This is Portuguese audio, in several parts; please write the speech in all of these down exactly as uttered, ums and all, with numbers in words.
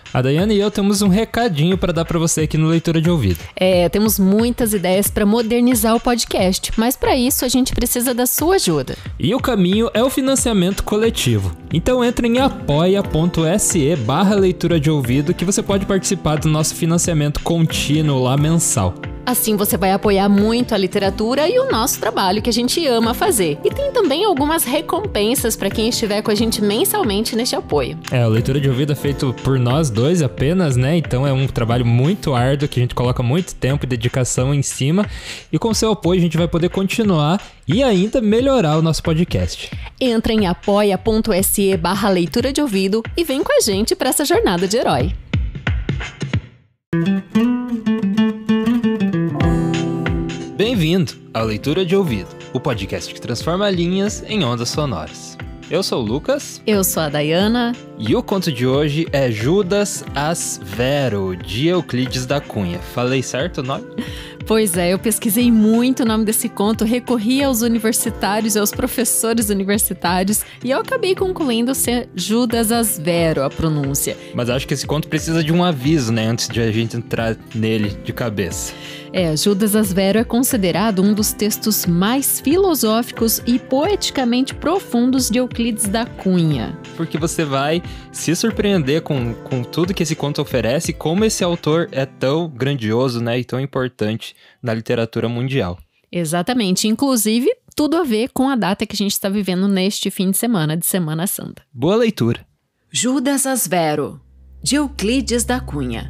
A Dayana e eu temos um recadinho para dar para você aqui no Leitura de Ouvido. É, temos muitas ideias para modernizar o podcast, mas para isso a gente precisa da sua ajuda. E o caminho é o financiamento coletivo. Então entre em apoia.se barra leitura de ouvido que você pode participar do nosso financiamento contínuo lá mensal. Assim você vai apoiar muito a literatura e o nosso trabalho que a gente ama fazer. E tem também algumas recompensas para quem estiver com a gente mensalmente neste apoio. É, a Leitura de Ouvido é feito por nós dois apenas, né? Então é um trabalho muito árduo que a gente coloca muito tempo e dedicação em cima. E com seu apoio a gente vai poder continuar e ainda melhorar o nosso podcast. Entra em apoia.se barra leitura de ouvido e vem com a gente para essa jornada de herói. Bem-vindo à Leitura de Ouvido, o podcast que transforma linhas em ondas sonoras. Eu sou o Lucas. Eu sou a Dayana. E o conto de hoje é Judas as Vero, de Euclides da Cunha. Falei certo o nome? Pois é, eu pesquisei muito o nome desse conto, recorri aos universitários e aos professores universitários e eu acabei concluindo ser Judas as Vero a pronúncia. Mas acho que esse conto precisa de um aviso, né, antes de a gente entrar nele de cabeça. É, Judas as Vero é considerado um dos textos mais filosóficos e poeticamente profundos de Euclides da Cunha. Porque você vai se surpreender com, com tudo que esse conto oferece e como esse autor é tão grandioso, né, e tão importante na literatura mundial. Exatamente, inclusive tudo a ver com a data que a gente está vivendo neste fim de semana, de Semana Santa. Boa leitura! Judas as Vero, de Euclides da Cunha.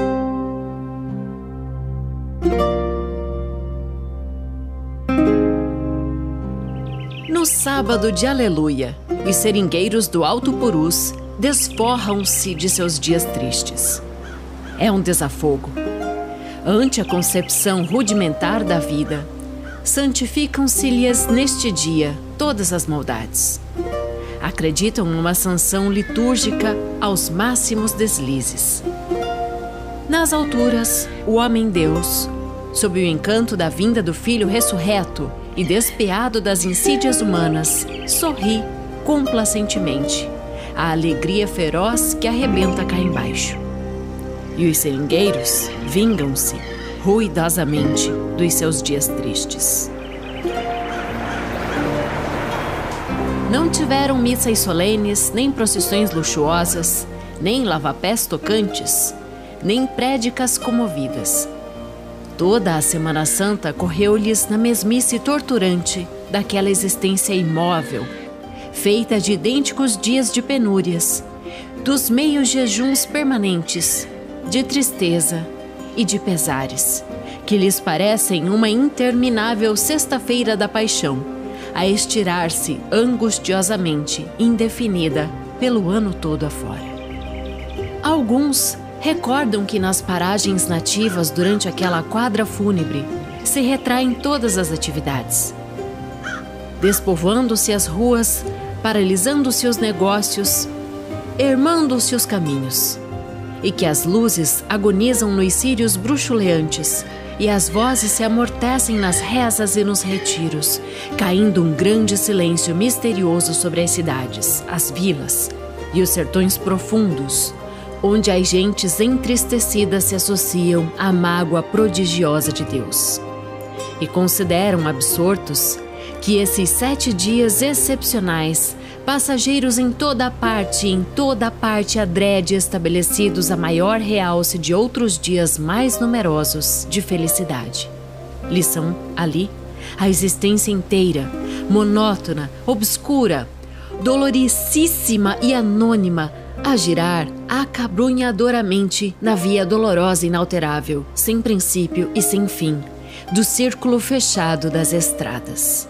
No sábado de Aleluia, os seringueiros do Alto Purus desforram-se de seus dias tristes. É um desafogo. Ante a concepção rudimentar da vida, santificam-se-lhes neste dia todas as maldades. Acreditam numa sanção litúrgica aos máximos deslizes. Nas alturas, o homem-deus, sob o encanto da vinda do Filho ressurreto e despeado das insídias humanas, sorri complacentemente a alegria feroz que arrebenta cá embaixo. E os seringueiros vingam-se ruidosamente dos seus dias tristes. Não tiveram missas solenes, nem procissões luxuosas, nem lavapés tocantes, nem prédicas comovidas. Toda a Semana Santa correu-lhes na mesmice torturante daquela existência imóvel, feita de idênticos dias de penúrias, dos meios jejuns permanentes, de tristeza e de pesares, que lhes parecem uma interminável sexta-feira da paixão, a estirar-se angustiosamente, indefinida, pelo ano todo afora. Alguns recordam que nas paragens nativas durante aquela quadra fúnebre se retraem todas as atividades. Despovoando-se as ruas, paralisando-se os negócios, ermando-se os caminhos, e que as luzes agonizam nos círios bruxuleantes e as vozes se amortecem nas rezas e nos retiros, caindo um grande silêncio misterioso sobre as cidades, as vilas e os sertões profundos, onde as gentes entristecidas se associam à mágoa prodigiosa de Deus. E consideram absortos que esses sete dias excepcionais, passageiros em toda a parte e em toda a parte adrede estabelecidos a maior realce de outros dias mais numerosos de felicidade. Lição ali a existência inteira, monótona, obscura, doloricíssima e anônima, a girar acabrunhadoramente na via dolorosa e inalterável, sem princípio e sem fim, do círculo fechado das estradas.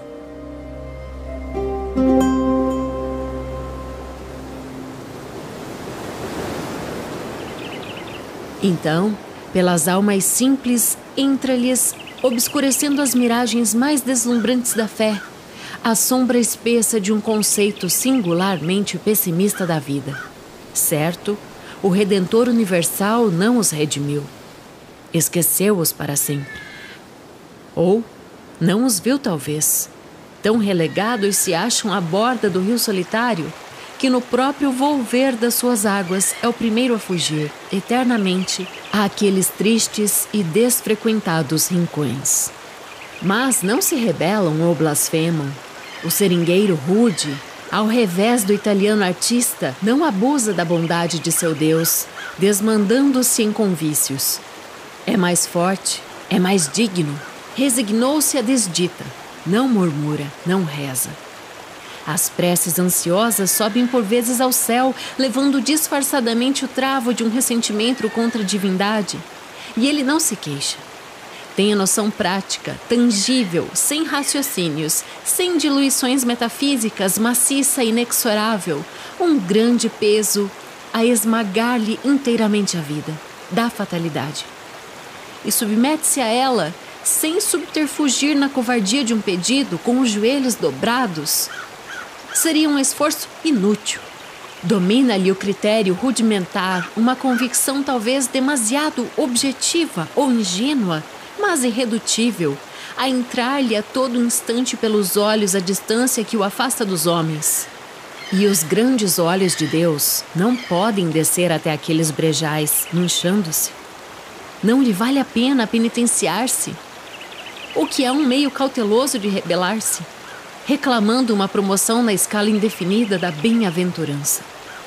Então, pelas almas simples, entra-lhes, obscurecendo as miragens mais deslumbrantes da fé, a sombra espessa de um conceito singularmente pessimista da vida. Certo, o Redentor Universal não os redimiu. Esqueceu-os para sempre. Ou não os viu, talvez. Tão relegados se acham à borda do rio solitário que no próprio volver das suas águas é o primeiro a fugir, eternamente, àqueles tristes e desfrequentados rincões. Mas não se rebelam ou blasfemam. O seringueiro rude, ao revés do italiano artista, não abusa da bondade de seu Deus, desmandando-se em convícios. É mais forte, é mais digno, resignou-se à desdita, não murmura, não reza. As preces ansiosas sobem por vezes ao céu, levando disfarçadamente o travo de um ressentimento contra a divindade. E ele não se queixa. Tem a noção prática, tangível, sem raciocínios, sem diluições metafísicas, maciça e inexorável, um grande peso a esmagar-lhe inteiramente a vida, da fatalidade. E submete-se a ela, sem subterfugir na covardia de um pedido, com os joelhos dobrados. Seria um esforço inútil. Domina-lhe o critério rudimentar, uma convicção talvez demasiado objetiva ou ingênua, mas irredutível, a entrar-lhe a todo instante pelos olhos a distância que o afasta dos homens. E os grandes olhos de Deus não podem descer até aqueles brejais, manchando-se. Não lhe vale a pena penitenciar-se, o que é um meio cauteloso de rebelar-se, reclamando uma promoção na escala indefinida da bem-aventurança.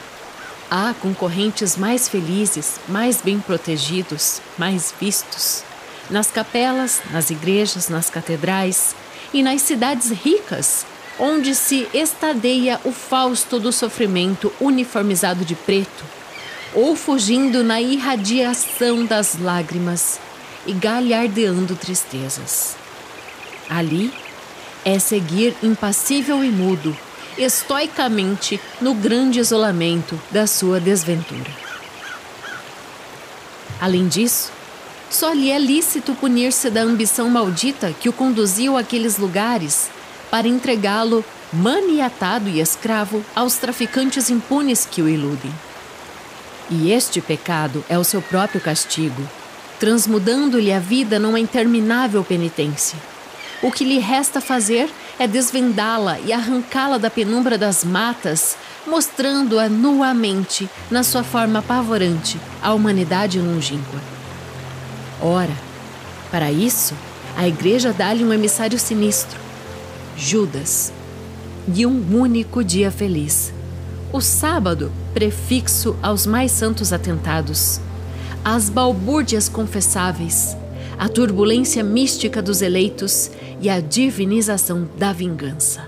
Há concorrentes mais felizes, mais bem protegidos, mais vistos, nas capelas, nas igrejas, nas catedrais e nas cidades ricas, onde se estadeia o fausto do sofrimento uniformizado de preto, ou fugindo na irradiação das lágrimas e galhardeando tristezas. Ali é seguir impassível e mudo, estoicamente, no grande isolamento da sua desventura. Além disso, só lhe é lícito punir-se da ambição maldita que o conduziu àqueles lugares para entregá-lo, maniatado e escravo, aos traficantes impunes que o iludem. E este pecado é o seu próprio castigo, transmudando-lhe a vida numa interminável penitência. O que lhe resta fazer é desvendá-la e arrancá-la da penumbra das matas, mostrando-a nuamente, na sua forma apavorante, à humanidade longínqua. Ora, para isso, a Igreja dá-lhe um emissário sinistro, Judas, e um único dia feliz, o sábado, prefixo aos mais santos atentados, às balbúrdias confessáveis, a turbulência mística dos eleitos e a divinização da vingança.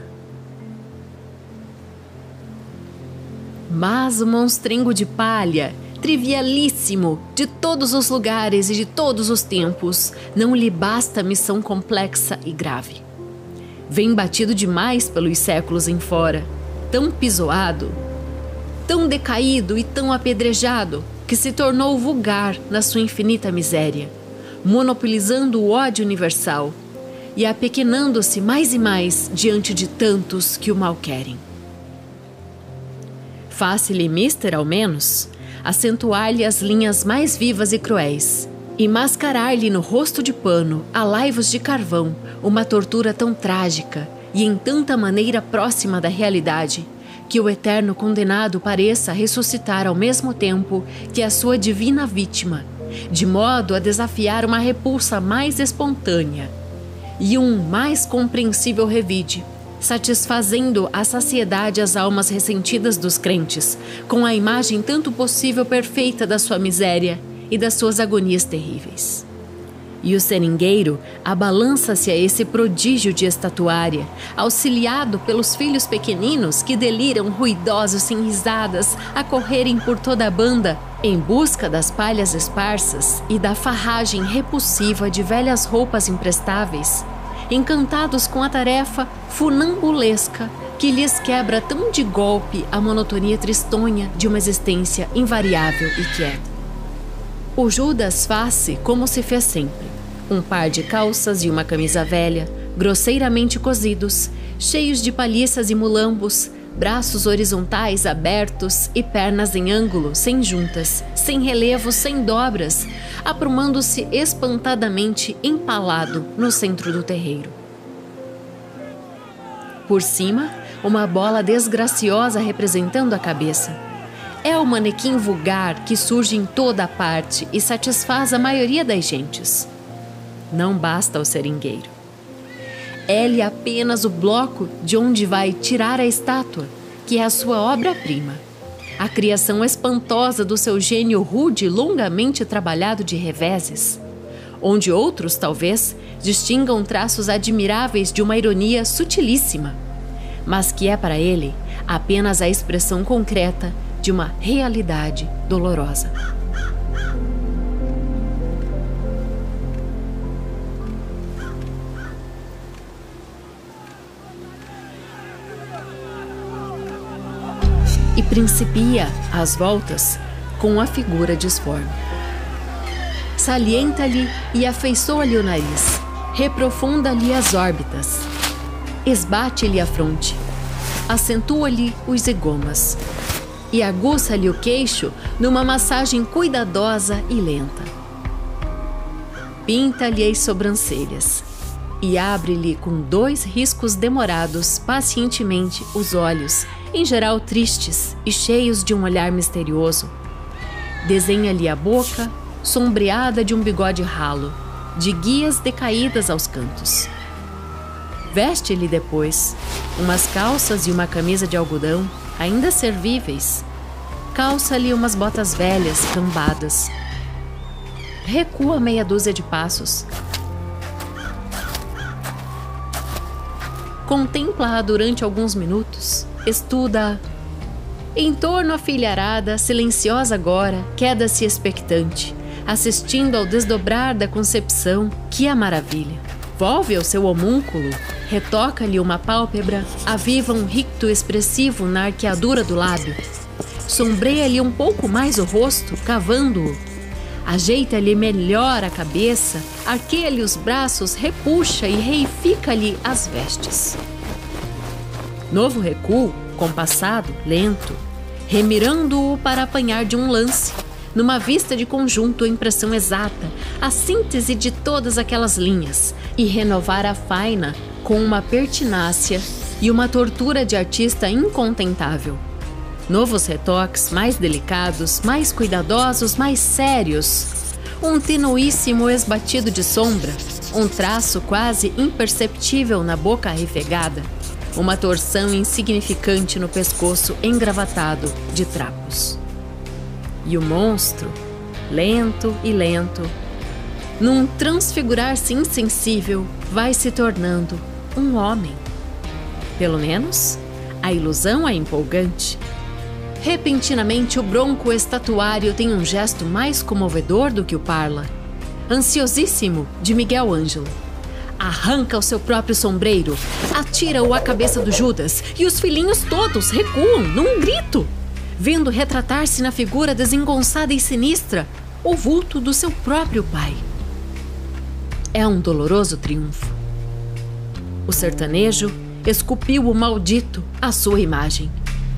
Mas o monstrengo de palha, trivialíssimo, de todos os lugares e de todos os tempos, não lhe basta missão complexa e grave. Vem batido demais pelos séculos em fora, tão pisoado, tão decaído e tão apedrejado, que se tornou vulgar na sua infinita miséria, monopolizando o ódio universal e apequenando-se mais e mais diante de tantos que o mal querem. Faça-lhe mister, ao menos, acentuar-lhe as linhas mais vivas e cruéis, e mascarar-lhe no rosto de pano, a laivos de carvão, uma tortura tão trágica e em tanta maneira próxima da realidade, que o eterno condenado pareça ressuscitar ao mesmo tempo que a sua divina vítima, de modo a desafiar uma repulsa mais espontânea e um mais compreensível revide, satisfazendo a saciedade às almas ressentidas dos crentes, com a imagem tanto possível perfeita da sua miséria e das suas agonias terríveis. E o seringueiro abalança-se a esse prodígio de estatuária, auxiliado pelos filhos pequeninos que deliram ruidosos sem risadas a correrem por toda a banda em busca das palhas esparsas e da farragem repulsiva de velhas roupas imprestáveis, encantados com a tarefa funambulesca que lhes quebra tão de golpe a monotonia tristonha de uma existência invariável e quieta. O Judas faz-se como se fez sempre, um par de calças e uma camisa velha, grosseiramente cozidos, cheios de palhiças e mulambos, braços horizontais abertos e pernas em ângulo, sem juntas, sem relevos, sem dobras, aprumando-se espantadamente empalado no centro do terreiro. Por cima, uma bola desgraciosa representando a cabeça. É o manequim vulgar que surge em toda a parte e satisfaz a maioria das gentes. Não basta o seringueiro. É-lhe apenas o bloco de onde vai tirar a estátua, que é a sua obra-prima. A criação espantosa do seu gênio rude e longamente trabalhado de reveses, onde outros, talvez, distingam traços admiráveis de uma ironia sutilíssima, mas que é para ele apenas a expressão concreta de uma realidade dolorosa. E principia, às voltas, com a figura disforme. Salienta-lhe e afeiçoa-lhe o nariz, reprofunda-lhe as órbitas, esbate-lhe a fronte, acentua-lhe os zigomas e aguça-lhe o queixo numa massagem cuidadosa e lenta. Pinta-lhe as sobrancelhas e abre-lhe com dois riscos demorados pacientemente os olhos, em geral tristes e cheios de um olhar misterioso. Desenha-lhe a boca, sombreada de um bigode ralo, de guias decaídas aos cantos. Veste-lhe depois umas calças e uma camisa de algodão, ainda servíveis. Calça-lhe umas botas velhas, cambadas. Recua meia dúzia de passos. Contempla-a durante alguns minutos. Estuda. Em torno a filharada, silenciosa agora, queda-se expectante, assistindo ao desdobrar da concepção, que a maravilha. Volve ao seu homúnculo, retoca-lhe uma pálpebra, aviva um ricto expressivo na arqueadura do lábio, sombreia-lhe um pouco mais o rosto, cavando-o, ajeita-lhe melhor a cabeça, arqueia-lhe os braços, repuxa e reifica-lhe as vestes. Novo recuo, compassado, lento, remirando-o para apanhar de um lance, numa vista de conjunto a impressão exata, a síntese de todas aquelas linhas, e renovar a faina com uma pertinácia e uma tortura de artista incontentável. Novos retoques mais delicados, mais cuidadosos, mais sérios. Um tenuíssimo esbatido de sombra, um traço quase imperceptível na boca arrefegada, uma torção insignificante no pescoço engravatado de trapos. E o monstro, lento e lento, num transfigurar-se insensível, vai se tornando um homem. Pelo menos, a ilusão é empolgante. Repentinamente, o bronco estatuário tem um gesto mais comovedor do que o Parla. Ansiosíssimo, de Miguel Ângelo. Arranca o seu próprio sombreiro, atira-o à cabeça do Judas, e os filhinhos todos recuam num grito, vendo retratar-se na figura desengonçada e sinistra o vulto do seu próprio pai. É um doloroso triunfo. O sertanejo esculpiu o maldito à sua imagem.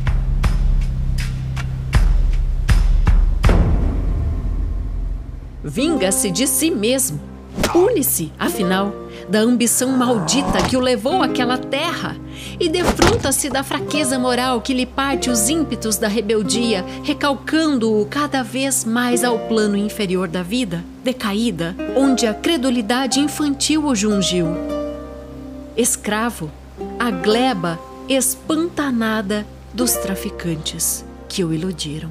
Vinga-se de si mesmo. Pune-se, afinal, da ambição maldita que o levou àquela terra e defronta-se da fraqueza moral que lhe parte os ímpetos da rebeldia, recalcando-o cada vez mais ao plano inferior da vida, decaída, onde a credulidade infantil o jungiu. Escravo, a gleba espantanada dos traficantes que o iludiram.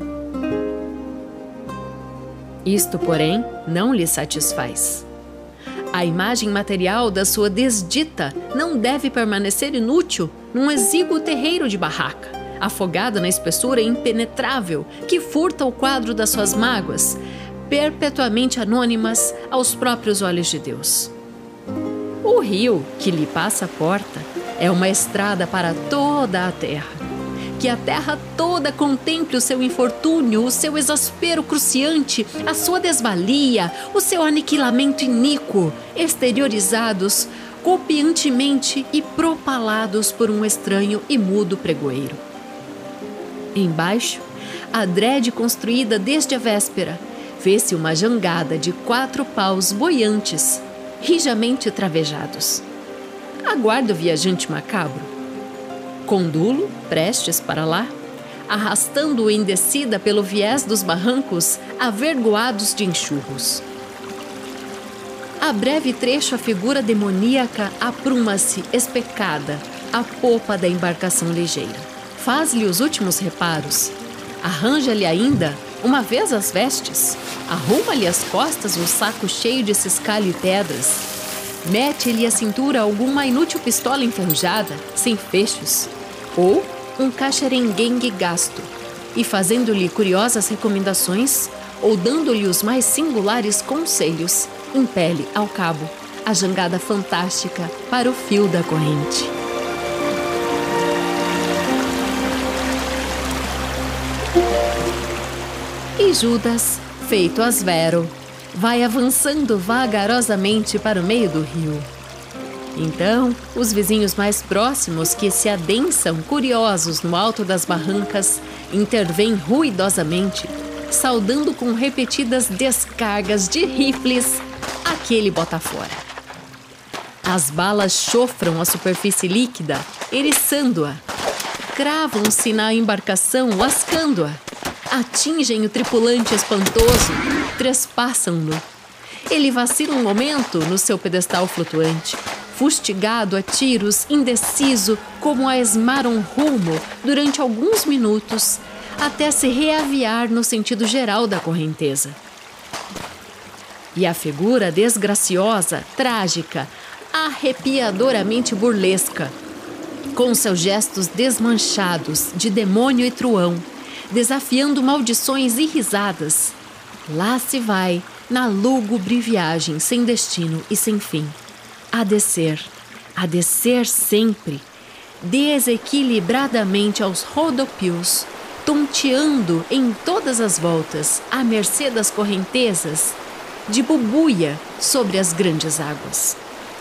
Isto, porém, não lhe satisfaz. A imagem material da sua desdita não deve permanecer inútil num exíguo terreiro de barraca, afogada na espessura impenetrável que furta o quadro das suas mágoas, perpetuamente anônimas aos próprios olhos de Deus. O rio que lhe passa a porta é uma estrada para toda a terra. Que a terra toda contemple o seu infortúnio, o seu exaspero cruciante, a sua desvalia, o seu aniquilamento iníquo, exteriorizados copiantemente e propalados por um estranho e mudo pregoeiro. Embaixo, adrede construída desde a véspera, vê-se uma jangada de quatro paus boiantes, rijamente travejados. Aguarda o viajante macabro. condulo, prestes para lá, arrastando-o em descida pelo viés dos barrancos, avergoados de enxurros. A breve trecho, a figura demoníaca apruma-se, especada, à popa da embarcação ligeira. Faz-lhe os últimos reparos, arranja-lhe ainda, uma vez as vestes, arruma-lhe às costas um saco cheio de ciscalho e pedras, mete-lhe à cintura alguma inútil pistola enferrujada, sem fechos, ou um caxerenguengue gasto, e fazendo-lhe curiosas recomendações, ou dando-lhe os mais singulares conselhos, impele ao cabo a jangada fantástica para o fio da corrente. E Judas, feito asvero, vai avançando vagarosamente para o meio do rio. Então, os vizinhos mais próximos, que se adensam curiosos no alto das barrancas, intervêm ruidosamente, saudando com repetidas descargas de rifles aquele bota fora. As balas chofram a superfície líquida, eriçando-a, cravam-se na embarcação, lascando-a, atingem o tripulante espantoso, trespassam-no. Ele vacila um momento no seu pedestal flutuante, fustigado a tiros, indeciso, como a esmar um rumo durante alguns minutos, até se reaviar no sentido geral da correnteza. E a figura desgraciosa, trágica, arrepiadoramente burlesca, com seus gestos desmanchados de demônio e truão, desafiando maldições e risadas, lá se vai na lúgubre viagem sem destino e sem fim, a descer, a descer sempre, desequilibradamente aos rodopios, tonteando em todas as voltas, à mercê das correntezas, de bubuia sobre as grandes águas.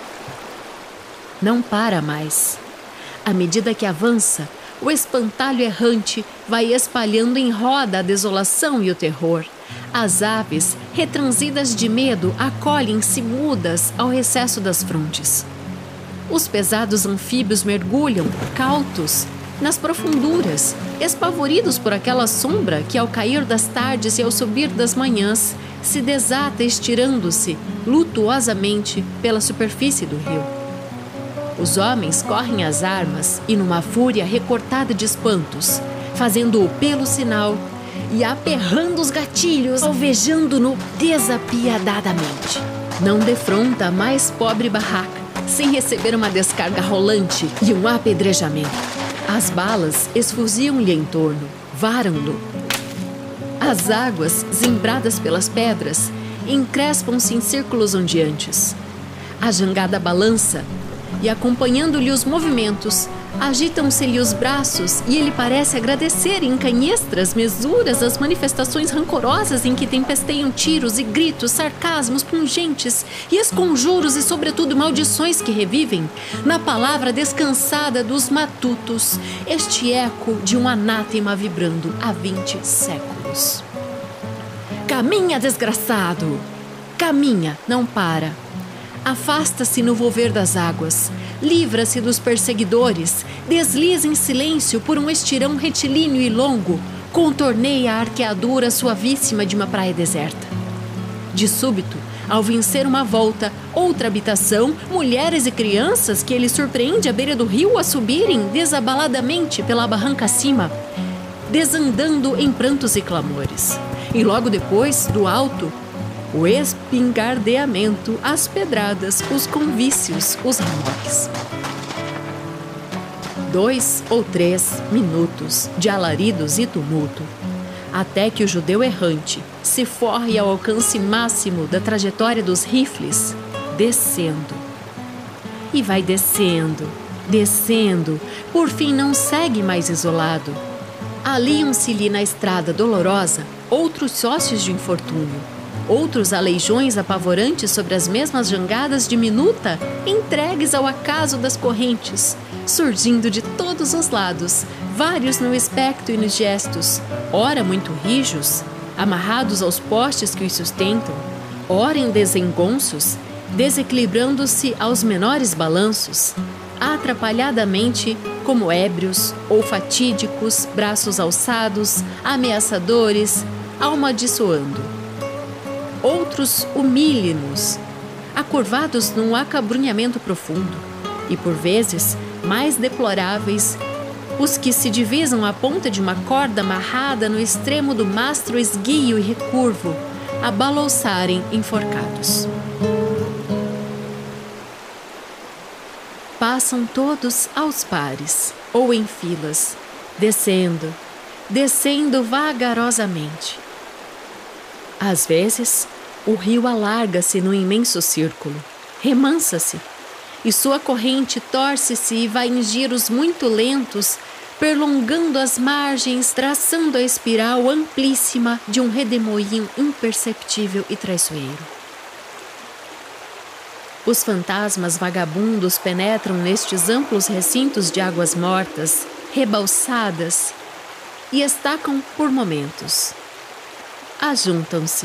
Não para mais. À medida que avança, o espantalho errante vai espalhando em roda a desolação e o terror. As aves, retransidas de medo, acolhem-se mudas ao recesso das frontes. Os pesados anfíbios mergulham, cautos, nas profunduras, espavoridos por aquela sombra que, ao cair das tardes e ao subir das manhãs, se desata estirando-se lutuosamente pela superfície do rio. Os homens correm às armas e, numa fúria recortada de espantos, fazendo-o pelo sinal e aperrando os gatilhos, alvejando-no desapiedadamente. Não defronta a mais pobre barraca sem receber uma descarga rolante e um apedrejamento. As balas esfuziam-lhe em torno, varam-no. As águas, zimbradas pelas pedras, encrespam-se em círculos ondeantes. A jangada balança e, acompanhando-lhe os movimentos, agitam-se-lhe os braços e ele parece agradecer em canhestras mesuras as manifestações rancorosas em que tempesteiam tiros e gritos, sarcasmos pungentes e esconjuros e, sobretudo, maldições que revivem, na palavra descansada dos matutos, este eco de um anátema vibrando há vinte séculos. Caminha, desgraçado! Caminha, não para. Afasta-se no volver das águas, livra-se dos perseguidores, desliza em silêncio por um estirão retilíneo e longo, contorneia a arqueadura suavíssima de uma praia deserta. De súbito, ao vencer uma volta, outra habitação, mulheres e crianças que ele surpreende à beira do rio a subirem desabaladamente pela barranca acima, desandando em prantos e clamores. E logo depois, do alto, o espingardeamento, as pedradas, os convícios, os remorques. Dois ou três minutos de alaridos e tumulto, até que o judeu errante se forre ao alcance máximo da trajetória dos rifles, descendo. E vai descendo, descendo, por fim não segue mais isolado. Aliam-se-lhe na estrada dolorosa outros sócios de infortúnio, outros aleijões apavorantes sobre as mesmas jangadas diminuta, entregues ao acaso das correntes, surgindo de todos os lados, vários no aspecto e nos gestos, ora muito rijos, amarrados aos postes que os sustentam, ora em desengonços, desequilibrando-se aos menores balanços, atrapalhadamente como ébrios ou fatídicos, braços alçados, ameaçadores, amaldiçoando. Outros humílimos, acurvados num acabrunhamento profundo, e por vezes mais deploráveis, os que se divisam à ponta de uma corda amarrada no extremo do mastro esguio e recurvo, a balouçarem enforcados. Passam todos aos pares, ou em filas, descendo, descendo vagarosamente. Às vezes, o rio alarga-se num imenso círculo, remansa-se, e sua corrente torce-se e vai em giros muito lentos, perlongando as margens, traçando a espiral amplíssima de um redemoinho imperceptível e traiçoeiro. Os fantasmas vagabundos penetram nestes amplos recintos de águas mortas, rebalsadas, e estacam por momentos. Ajuntam-se.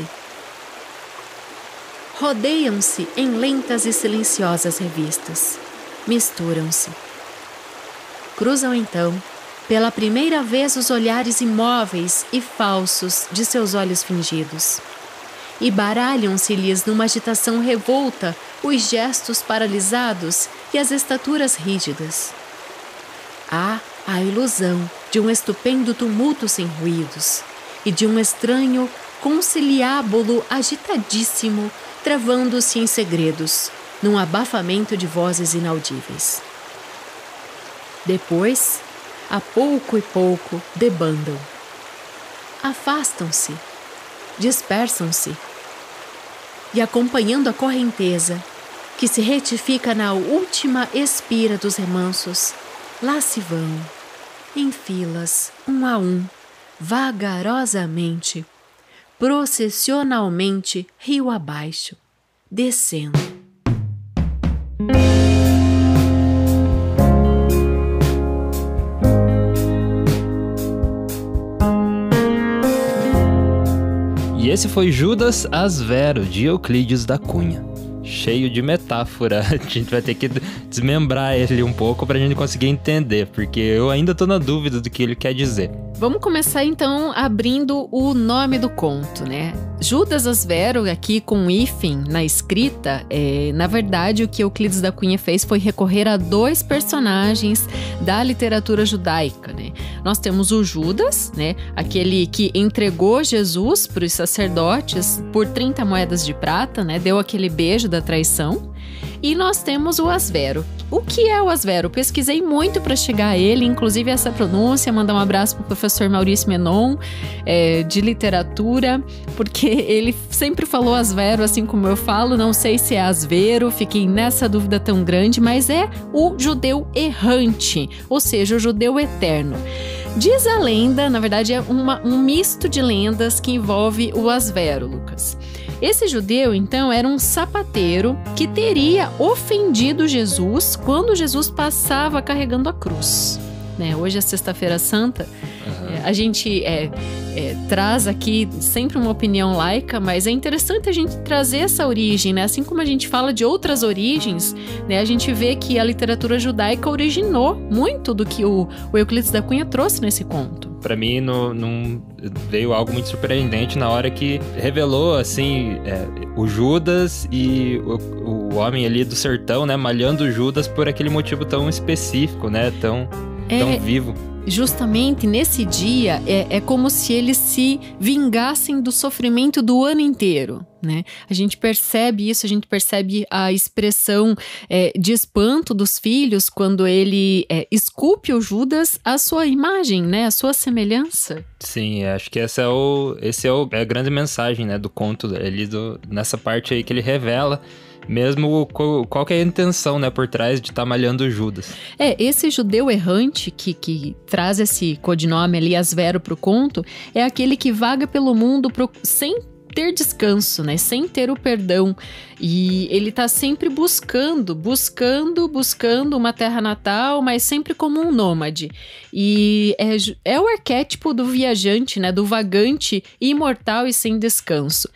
Rodeiam-se em lentas e silenciosas revistas. Misturam-se. Cruzam então, pela primeira vez, os olhares imóveis e falsos de seus olhos fingidos. E baralham-se-lhes numa agitação revolta os gestos paralisados e as estaturas rígidas. Há a ilusão de um estupendo tumulto sem ruídos e de um estranho conciliábulo agitadíssimo travando-se em segredos, num abafamento de vozes inaudíveis. Depois, a pouco e pouco, debandam. Afastam-se, dispersam-se, e acompanhando a correnteza, que se retifica na última expira dos remansos, lá se vão, em filas, um a um, vagarosamente, processionalmente, rio abaixo, descendo. E esse foi Judas as Vero, de Euclides da Cunha. Cheio de metáfora, a gente vai ter que desmembrar ele um pouco pra gente conseguir entender, porque eu ainda tô na dúvida do que ele quer dizer. Vamos começar então abrindo o nome do conto, né? Judas as Vero, aqui com hífen na escrita, é, na verdade o que Euclides da Cunha fez foi recorrer a dois personagens da literatura judaica, né? Nós temos o Judas, né? Aquele que entregou Jesus para os sacerdotes por trinta moedas de prata, né? Deu aquele beijo da traição. E nós temos o Asvero. O que é o Asvero? Pesquisei muito para chegar a ele, inclusive essa pronúncia, mandar um abraço para o professor Maurício Menon, é, de literatura, porque ele sempre falou Asvero, assim como eu falo, não sei se é Asvero, fiquei nessa dúvida tão grande, mas é o judeu errante, ou seja, o judeu eterno. Diz a lenda, na verdade é uma, um misto de lendas que envolve o Asvero, Lucas. Esse judeu, então, era um sapateiro que teria ofendido Jesus quando Jesus passava carregando a cruz. Né? Hoje é Sexta-feira Santa, uhum. é, a gente é, é, traz aqui sempre uma opinião laica, mas é interessante a gente trazer essa origem, né? Assim como a gente fala de outras origens, né? A gente vê que a literatura judaica originou muito do que o, o Euclides da Cunha trouxe nesse conto. Pra mim, no, no, veio algo muito surpreendente na hora que revelou, assim, é, o Judas e o, o homem ali do sertão, né? Malhando o Judas por aquele motivo tão específico, né? Tão, é, tão vivo. Justamente nesse dia, é, é como se eles se vingassem do sofrimento do ano inteiro, né? A gente percebe isso, a gente percebe a expressão é, de espanto dos filhos quando ele é, esculpe o Judas à sua imagem, né? À sua semelhança. Sim, acho que esse é, o, esse é, o, é a grande mensagem, né, do conto, ele, do, nessa parte aí que ele revela mesmo qual que é a intenção, né, por trás de estar tá malhando o Judas. É, esse judeu errante que, que traz esse codinome ali, Asvero, pro conto, é aquele que vaga pelo mundo pro, sem ter descanso, né, sem ter o perdão. E ele tá sempre buscando, buscando, buscando uma terra natal, mas sempre como um nômade. E é, é o arquétipo do viajante, né, do vagante imortal e sem descanso.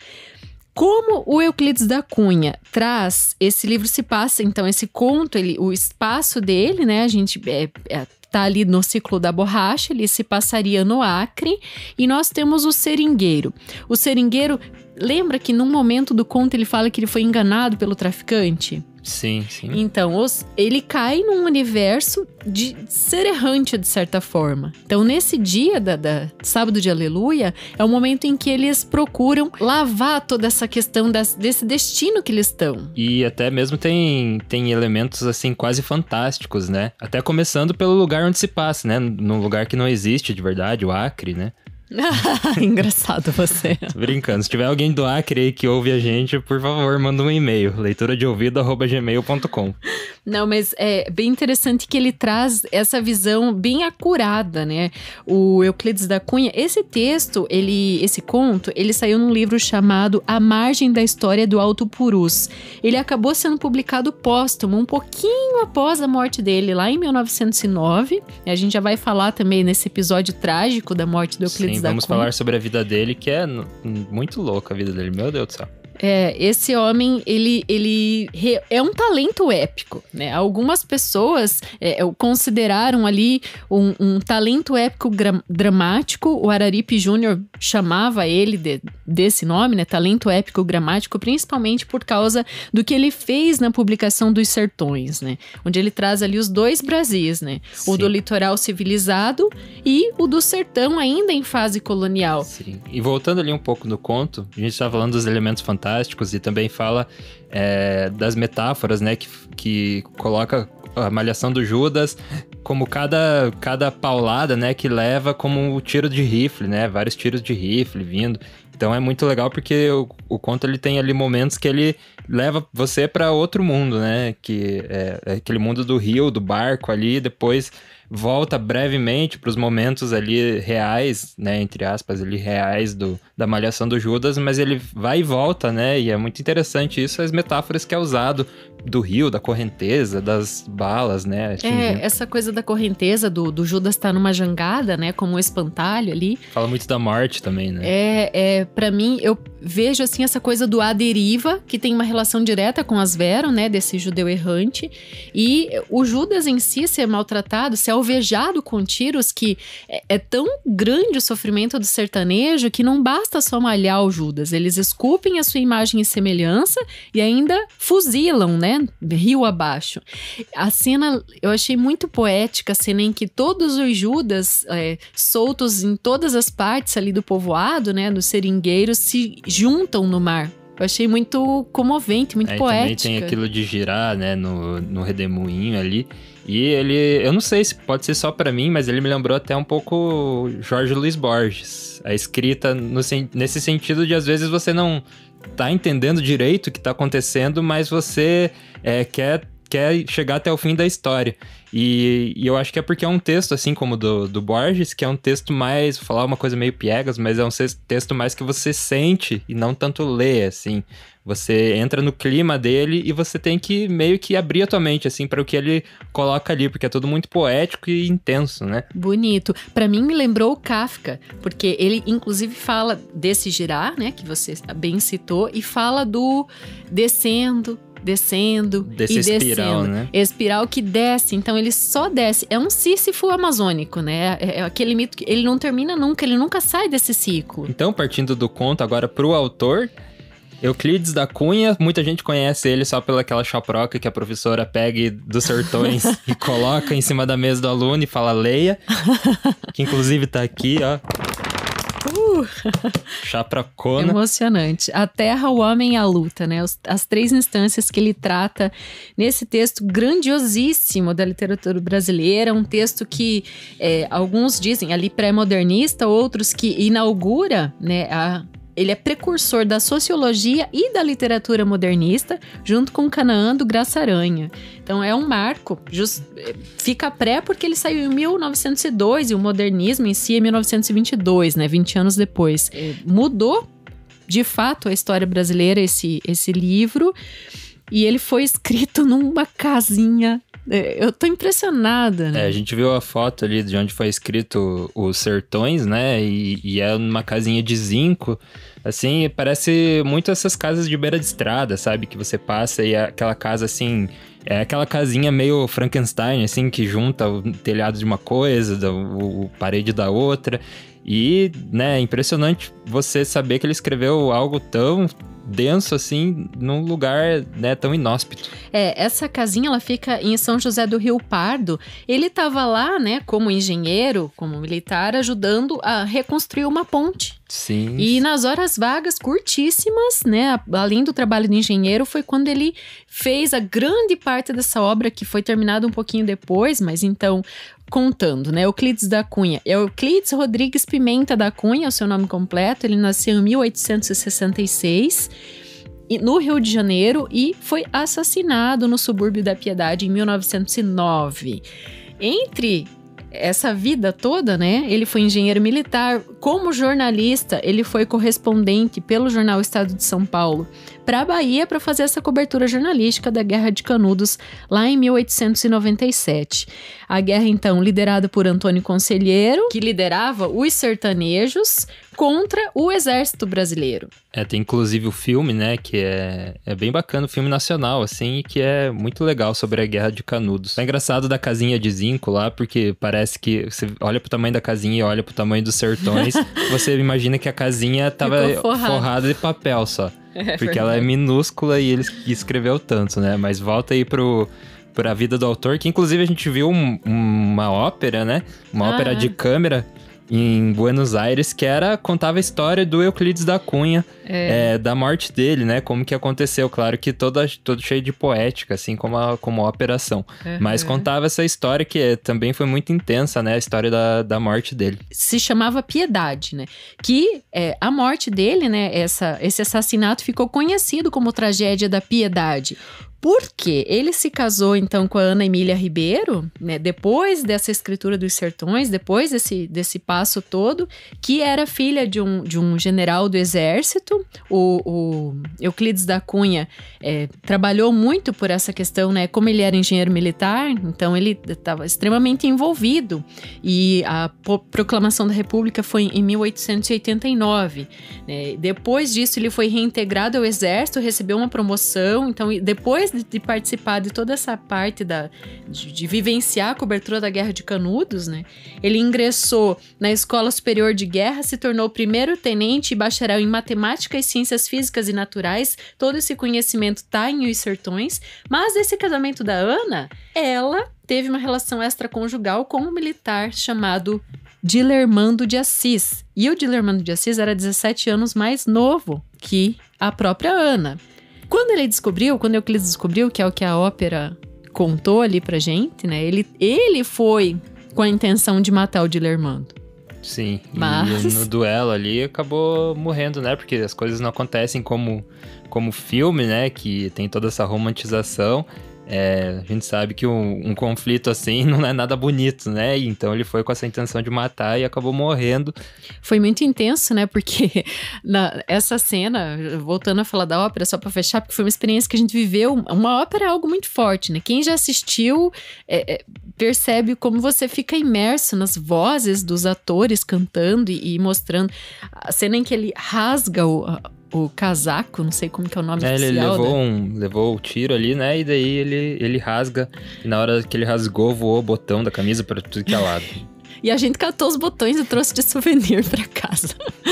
Como o Euclides da Cunha traz, esse livro se passa, então, esse conto, ele, o espaço dele, né, a gente é, é, está ali no ciclo da borracha, ele se passaria no Acre, e nós temos o seringueiro. O seringueiro, lembra que num momento do conto ele fala que ele foi enganado pelo traficante? Sim, sim. Então, os, ele cai num universo de ser errante, de certa forma. Então, nesse dia da, da sábado de Aleluia, é o momento em que eles procuram lavar toda essa questão das, desse destino que eles estão. E até mesmo tem, tem elementos, assim, quase fantásticos, né? Até começando pelo lugar onde se passa, né? Num lugar que não existe de verdade, o Acre, né? Engraçado você. Tô brincando. Se tiver alguém do Acre aí que ouve a gente, por favor, manda um e-mail. leitura de ouvido arroba gmail ponto com. Não, mas é bem interessante que ele traz essa visão bem acurada, né? O Euclides da Cunha, esse texto, ele, esse conto, ele saiu num livro chamado A Margem da História do Alto Purus. Ele acabou sendo publicado póstumo, um pouquinho após a morte dele, lá em mil novecentos e nove. A gente já vai falar também nesse episódio trágico da morte do Euclides Sim, da Cunha. vamos falar sobre a vida dele, que é muito louca a vida dele, meu Deus do céu. É, esse homem, ele, ele é um talento épico, né? Algumas pessoas é, consideraram ali um, um talento épico dramático. O Araripe Júnior chamava ele de, desse nome, né? Talento épico gramático, principalmente por causa do que ele fez na publicação dos Sertões, né? Onde ele traz ali os dois Brasis, né? Sim. O do litoral civilizado e o do sertão ainda em fase colonial. Sim. E voltando ali um pouco no conto, a gente tá falando dos elementos fantásticos e também fala é, das metáforas, né, que, que coloca a malhação do Judas como cada, cada paulada, né, que leva como o tiro de rifle, né, vários tiros de rifle vindo. Então é muito legal porque o, o conto ele tem ali momentos que ele leva você para outro mundo, né, que é, é aquele mundo do rio, do barco ali, depois volta brevemente para os momentos ali reais, né, entre aspas, ali reais do, da malhação do Judas, mas ele vai e volta, né, e é muito interessante isso, as metáforas que é usado do rio, da correnteza, das balas, né. É, essa coisa da correnteza, do, do Judas estar tá numa jangada, né, como um espantalho ali. Fala muito da morte também, né. É, é para mim, eu vejo assim essa coisa do à deriva, que tem uma relação direta com Asvero, né, desse judeu errante, e o Judas em si ser maltratado, ser alvejado com tiros, que é, é tão grande o sofrimento do sertanejo que não basta só malhar o Judas, eles esculpem a sua imagem e semelhança e ainda fuzilam, né, rio abaixo. A cena, eu achei muito poética, a cena em que todos os Judas é, soltos em todas as partes ali do povoado, né, dos seringueiros, se juntam no mar. Eu achei muito comovente, muito é, poética. Também tem aquilo de girar, né, no, no redemoinho ali. E ele, eu não sei se pode ser só pra mim, mas ele me lembrou até um pouco Jorge Luiz Borges. A escrita no, nesse sentido de, às vezes, você não tá entendendo direito o que tá acontecendo, mas você é, quer, quer chegar até o fim da história. E, e eu acho que é porque é um texto, assim como do, do Borges, que é um texto mais, vou falar uma coisa meio piegas, mas é um texto mais que você sente e não tanto lê, assim. Você entra no clima dele e você tem que meio que abrir a tua mente, assim, para o que ele coloca ali, porque é tudo muito poético e intenso, né? Bonito. Para mim me lembrou o Kafka, porque ele inclusive fala desse girar, né, que você bem citou, e fala do descendo, descendo Desse e espiral, descendo. né? Espiral que desce, então ele só desce. É um Sísifo amazônico, né? É aquele mito que ele não termina nunca, ele nunca sai desse ciclo. Então, partindo do conto agora pro autor, Euclides da Cunha, muita gente conhece ele só pela aquela chaproca que a professora pega dos sertões e coloca em cima da mesa do aluno e fala leia, que inclusive tá aqui, ó. Uh. Chapracona. Emocionante. A terra, o homem e a luta, né? Os, as três instâncias que ele trata nesse texto grandiosíssimo da literatura brasileira, um texto que é, alguns dizem ali pré-modernista, outros que inaugura, né, a... Ele é precursor da sociologia e da literatura modernista, junto com Canaã do Graça Aranha. Então é um marco, just, fica pré porque ele saiu em mil novecentos e dois e o modernismo em si é mil novecentos e vinte e dois, né, vinte anos depois. É, mudou, de fato, a história brasileira, esse, esse livro, e ele foi escrito numa casinha. Eu tô impressionada, né? É, a gente viu a foto ali de onde foi escrito os Sertões, né? E, e é numa casinha de zinco. Assim, parece muito essas casas de beira de estrada, sabe? Que você passa e é aquela casa, assim, É aquela casinha meio Frankenstein, assim, que junta o telhado de uma coisa, o, o parede da outra. E, né, é impressionante você saber que ele escreveu algo tão denso, assim, num lugar, né, tão inóspito. É, essa casinha, ela fica em São José do Rio Pardo. Ele estava lá, né, como engenheiro, como militar, ajudando a reconstruir uma ponte. Sim. E nas horas vagas curtíssimas, né, além do trabalho de engenheiro, foi quando ele fez a grande parte dessa obra, que foi terminada um pouquinho depois, mas então, contando, né, Euclides da Cunha. Euclides Rodrigues Pimenta da Cunha, é o seu nome completo. Ele nasceu em mil oitocentos e sessenta e seis, no Rio de Janeiro, e foi assassinado no subúrbio da Piedade em mil novecentos e nove. Entre essa vida toda, né, ele foi engenheiro militar. Como jornalista, ele foi correspondente pelo jornal Estado de São Paulo para a Bahia para fazer essa cobertura jornalística da Guerra de Canudos lá em mil oitocentos e noventa e sete. A guerra, então, liderada por Antônio Conselheiro, que liderava os sertanejos contra o exército brasileiro. É, tem inclusive o filme, né, que é, é bem bacana, o filme nacional, assim, e que é muito legal sobre a Guerra de Canudos. É engraçado da casinha de zinco lá, porque parece que você olha pro tamanho da casinha e olha pro tamanho dos sertões, você imagina que a casinha tava forrada. forrada de papel só. É, porque verdade. Ela é minúscula e ele escreveu tanto, né? Mas volta aí pro, pra vida do autor, que inclusive a gente viu um, uma ópera, né? Uma ah, ópera é. de câmera em Buenos Aires, que era, contava a história do Euclides da Cunha, é. É, da morte dele, né? Como que aconteceu. Claro que toda, todo cheio de poética, assim como a, como a operação. Uhum. Mas contava essa história que é, também foi muito intensa, né? A história da, da morte dele. Se chamava Piedade, né? Que é, a morte dele, né? Essa, esse assassinato ficou conhecido como Tragédia da Piedade. Porque ele se casou, então, com a Ana Emília Ribeiro, né, depois dessa escritura dos sertões, depois desse, desse passo todo, que era filha de um, de um general do exército. O, o Euclides da Cunha é, trabalhou muito por essa questão, né? Como ele era engenheiro militar, então ele estava extremamente envolvido. E a proclamação da República foi em mil oitocentos e oitenta e nove. Né? Depois disso, ele foi reintegrado ao exército, recebeu uma promoção. Então, depois De, de participar de toda essa parte da, de, de vivenciar a cobertura da Guerra de Canudos, né? Ele ingressou na Escola Superior de Guerra, se tornou primeiro tenente e bacharel em Matemática e Ciências Físicas e Naturais. Todo esse conhecimento está em Os Sertões. Mas esse casamento da Ana, ela teve uma relação extraconjugal com um militar chamado Dilermando de Assis. E o Dilermando de Assis era dezessete anos mais novo que a própria Ana. Quando ele descobriu, quando Euclides descobriu, que é o que a ópera contou ali pra gente, né? Ele, ele foi com a intenção de matar o Dilermando. Sim, mas... e no duelo ali acabou morrendo, né? Porque as coisas não acontecem como, como filme, né? Que tem toda essa romantização. É, a gente sabe que um, um conflito assim não é nada bonito, né? Então ele foi com essa intenção de matar e acabou morrendo. Foi muito intenso, né? Porque na, essa cena, voltando a falar da ópera, só pra fechar, porque foi uma experiência que a gente viveu. Uma ópera é algo muito forte, né? Quem já assistiu é, é, percebe como você fica imerso nas vozes dos atores cantando e, e mostrando. A cena em que ele rasga o... o casaco, não sei como que é o nome é, oficial. Ele levou, né? um, levou o tiro ali, né? E daí ele, ele rasga. E na hora que ele rasgou, voou o botão da camisa pra tudo que é lado. E a gente catou os botões e trouxe de souvenir pra casa.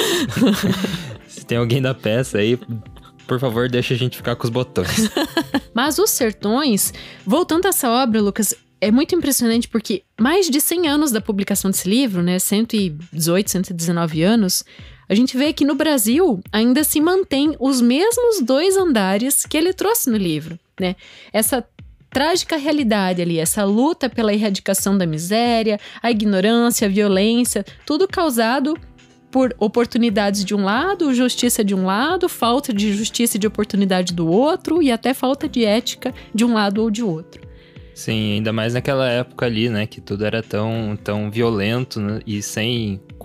Se tem alguém da peça aí, por favor, deixa a gente ficar com os botões. Mas Os Sertões, voltando a essa obra, Lucas, é muito impressionante porque mais de cem anos da publicação desse livro, né? cento e dezoito, cento e dezenove anos... A gente vê que no Brasil ainda se mantém os mesmos dois andares que ele trouxe no livro, né? Essa trágica realidade ali, essa luta pela erradicação da miséria, a ignorância, a violência, tudo causado por oportunidades de um lado, justiça de um lado, falta de justiça e de oportunidade do outro e até falta de ética de um lado ou de outro. Sim, ainda mais naquela época ali, né, que tudo era tão, tão violento, né, e sem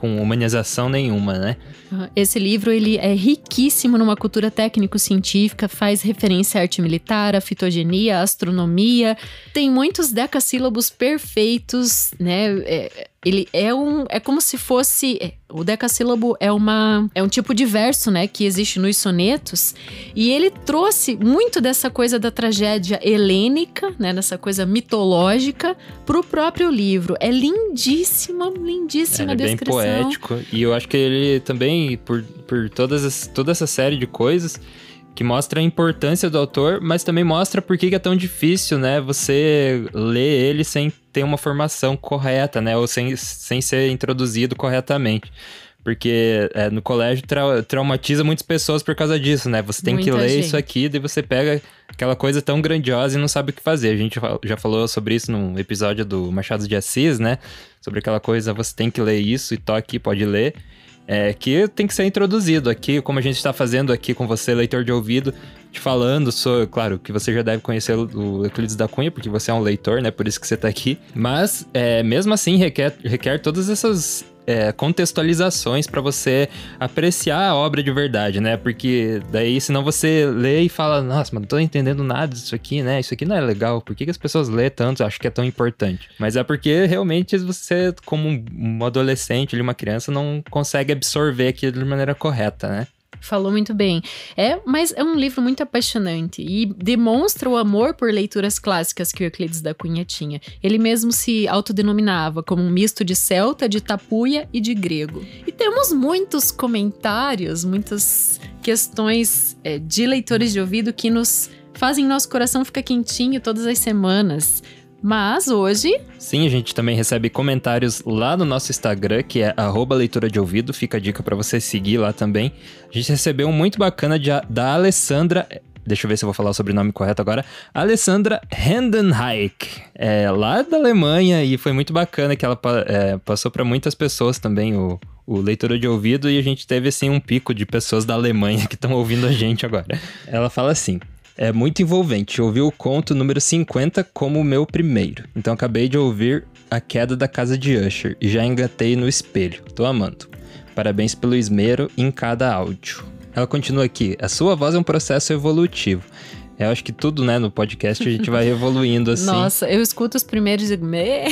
com humanização nenhuma, né? Esse livro, ele é riquíssimo numa cultura técnico-científica, faz referência à arte militar, à fitogenia, à astronomia, tem muitos decassílabos perfeitos, né? É, ele é um, é como se fosse, é, o decassílabo é uma, é um tipo de verso, né, que existe nos sonetos, e ele trouxe muito dessa coisa da tragédia helênica, né, dessa coisa mitológica, pro próprio livro. É lindíssima, lindíssima a descrição. É bem poético, e eu acho que ele também, por, por todas as, toda essa série de coisas, que mostra a importância do autor, mas também mostra por que é tão difícil, né, você ler ele sem ter uma formação correta, né, ou sem, sem ser introduzido corretamente. Porque é, no colégio tra- traumatiza muitas pessoas por causa disso, né? Você tem Muita que ler gente. isso aqui, daí você pega aquela coisa tão grandiosa e não sabe o que fazer. A gente já falou sobre isso num episódio do Machado de Assis, né? Sobre aquela coisa, você tem que ler isso e tô aqui, pode ler. É, que tem que ser introduzido aqui, como a gente está fazendo aqui com você, leitor de ouvido, te falando sobre, claro, que você já deve conhecer o Euclides da Cunha, porque você é um leitor, né, por isso que você está aqui, mas é, mesmo assim requer, requer todas essas é, contextualizações para você apreciar a obra de verdade, né, porque daí senão você lê e fala, nossa, mas não tô entendendo nada disso aqui, né, isso aqui não é legal, por que, que as pessoas lêem tanto, acho que é tão importante, mas é porque realmente você, como um adolescente, uma criança, não consegue absorver aquilo de maneira correta, né. Falou muito bem. É, mas é um livro muito apaixonante e demonstra o amor por leituras clássicas que o Euclides da Cunha tinha. Ele mesmo se autodenominava como um misto de celta, de tapuia e de grego. E temos muitos comentários, muitas questões é, de leitores de ouvido que nos fazem nosso coração ficar quentinho todas as semanas. Mas hoje... Sim, a gente também recebe comentários lá no nosso Instagram, que é arroba leitura de ouvido. Fica a dica pra você seguir lá também. A gente recebeu um muito bacana de, da Alessandra... Deixa eu ver se eu vou falar o sobrenome correto agora. Alessandra Hendenheik. É lá da Alemanha, e foi muito bacana que ela é, passou pra muitas pessoas também o, o leitura de ouvido. E a gente teve, assim, um pico de pessoas da Alemanha que estão ouvindo a gente agora. Ela fala assim... É muito envolvente, ouvi o conto número cinquenta como o meu primeiro. Então acabei de ouvir A Queda da Casa de Usher e já engatei no espelho. Tô amando. Parabéns pelo esmero em cada áudio. Ela continua aqui. A sua voz é um processo evolutivo. Eu acho que tudo, né, no podcast a gente vai evoluindo assim. Nossa, eu escuto os primeiros e digo...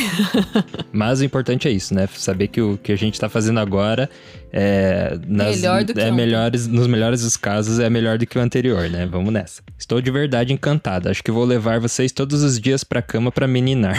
Mas o importante é isso, né? Saber que o que a gente tá fazendo agora é... Nas, melhor do que é ontem. melhores, nos melhores dos casos é melhor do que o anterior, né? Vamos nessa. Estou de verdade encantada. Acho que vou levar vocês todos os dias pra cama pra meninar.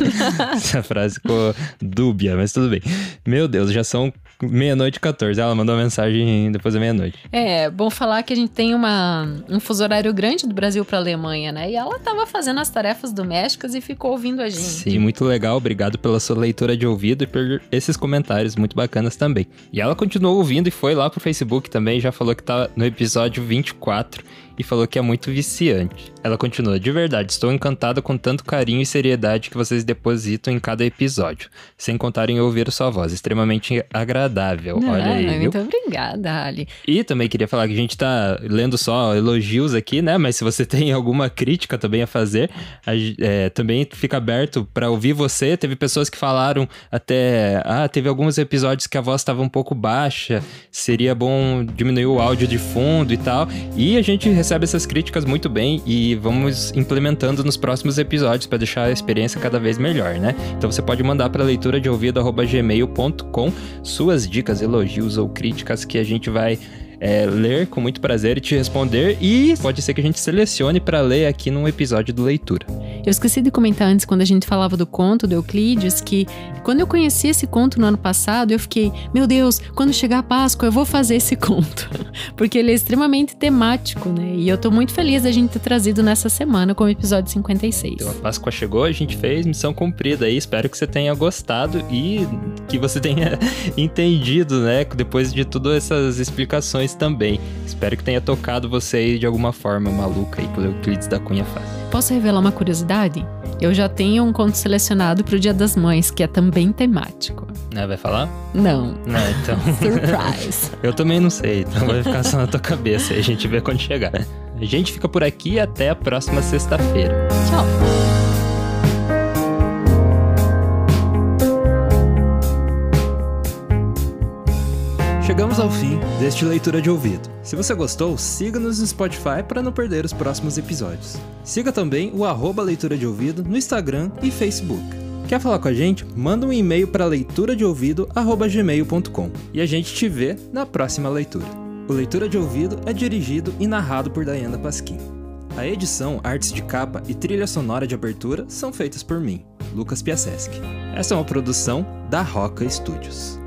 Essa frase ficou dúbia, mas tudo bem. Meu Deus, já são meia-noite e quatorze. Ela mandou uma mensagem depois da meia-noite. É, bom falar que a gente tem uma, um fuso horário grande do Brasil pra Alemanha, né? E ela tava fazendo as tarefas domésticas e ficou ouvindo a gente. Sim, muito legal. Obrigado pela sua leitura de ouvido e por esses comentários muito bacanas também. E ela continuou ouvindo e foi lá pro Facebook também, já falou que tá no episódio vinte e quatro e falou que é muito viciante. Ela continua, de verdade, estou encantada com tanto carinho e seriedade que vocês depositam em cada episódio, sem contar em ouvir sua voz, extremamente agradável. Não, olha aí, muito viu? Obrigada, Ali. E também queria falar que a gente tá lendo só elogios aqui, né? Mas se você tem alguma crítica também a fazer, a, é, também fica aberto pra ouvir você. Teve pessoas que falaram até... Ah, teve alguns episódios que a voz estava um pouco baixa, seria bom diminuir o áudio de fundo e tal. E a gente recebe essas críticas muito bem e vamos implementando nos próximos episódios para deixar a experiência cada vez melhor, né? Então você pode mandar para leitura de ouvido arroba gmail ponto com suas dicas, elogios ou críticas que a gente vai é, ler com muito prazer e te responder, e pode ser que a gente selecione para ler aqui num episódio do Leitura. Eu esqueci de comentar antes, quando a gente falava do conto do Euclides, que quando eu conheci esse conto no ano passado, eu fiquei, meu Deus, quando chegar a Páscoa eu vou fazer esse conto, porque ele é extremamente temático, né? E eu tô muito feliz da gente ter trazido nessa semana como episódio cinquenta e seis. Então a Páscoa chegou, a gente fez missão cumprida aí, espero que você tenha gostado e que você tenha entendido, né, depois de todas essas explicações também. Espero que tenha tocado você aí de alguma forma maluca aí que o Euclides da Cunha faz. Posso revelar uma curiosidade? Eu já tenho um conto selecionado pro Dia das Mães, que é também temático. Ah, vai falar? Não. Não, então... Surprise. Eu também não sei, então vai ficar só na tua cabeça e a gente vê quando chegar. A gente fica por aqui e até a próxima sexta-feira. Tchau. chegamos ao fim deste Leitura de Ouvido. Se você gostou, siga-nos no Spotify para não perder os próximos episódios. Siga também o arroba Leitura de Ouvido no Instagram e Facebook. Quer falar com a gente? Manda um e-mail para leitura de ouvido arroba gmail ponto com e a gente te vê na próxima leitura. O Leitura de Ouvido é dirigido e narrado por Dayana Pasquim. A edição, artes de capa e trilha sonora de abertura são feitas por mim, Lucas Piaseschi. Essa é uma produção da Roca Studios.